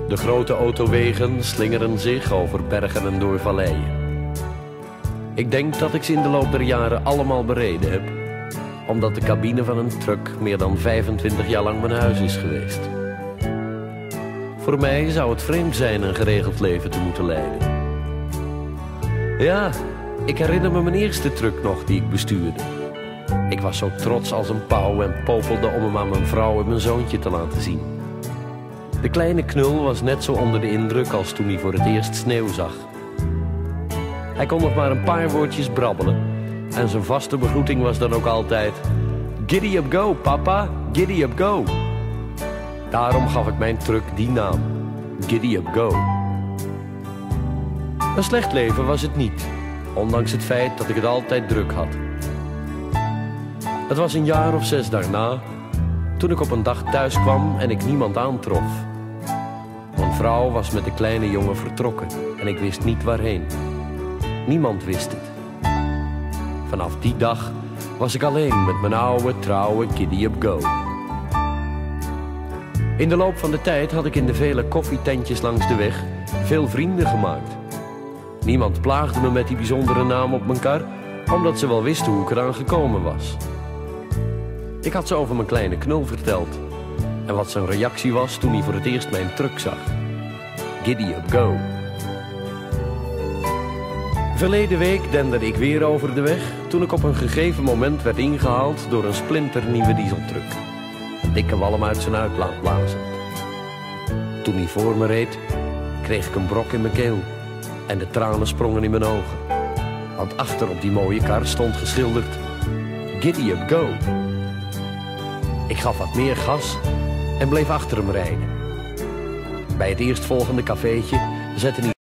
De grote autowegen slingeren zich over bergen en door valleien. Ik denk dat ik ze in de loop der jaren allemaal bereden heb, omdat de cabine van een truck meer dan 25 jaar lang mijn huis is geweest. Voor mij zou het vreemd zijn een geregeld leven te moeten leiden. Ja, ik herinner me mijn eerste truck nog die ik bestuurde. Ik was zo trots als een pauw en popelde om hem aan mijn vrouw en mijn zoontje te laten zien. De kleine knul was net zo onder de indruk als toen hij voor het eerst sneeuw zag. Hij kon nog maar een paar woordjes brabbelen en zijn vaste begroeting was dan ook altijd: "Giddy up go, papa, giddy up go." Daarom gaf ik mijn truck die naam, Giddy up go. Een slecht leven was het niet, ondanks het feit dat ik het altijd druk had. Het was een jaar of 6 daarna, toen ik op een dag thuis kwam en ik niemand aantrof. Mijn vrouw was met de kleine jongen vertrokken en ik wist niet waarheen. Niemand wist het. Vanaf die dag was ik alleen met mijn oude, trouwe Giddy up go. In de loop van de tijd had ik in de vele koffietentjes langs de weg veel vrienden gemaakt. Niemand plaagde me met die bijzondere naam op mijn kar, omdat ze wel wisten hoe ik eraan gekomen was. Ik had ze over mijn kleine knul verteld en wat zijn reactie was toen hij voor het eerst mijn truck zag. Giddy up go. Verleden week denderde ik weer over de weg toen ik op een gegeven moment werd ingehaald door een splinternieuwe dieseltruck. Een dikke walm uit zijn uitlaat blazend. Toen hij voor me reed, kreeg ik een brok in mijn keel en de tranen sprongen in mijn ogen. Want achter op die mooie kar stond geschilderd: Giddy up go. Ik gaf wat meer gas en bleef achter hem rijden. Bij het eerstvolgende cafeetje zette hij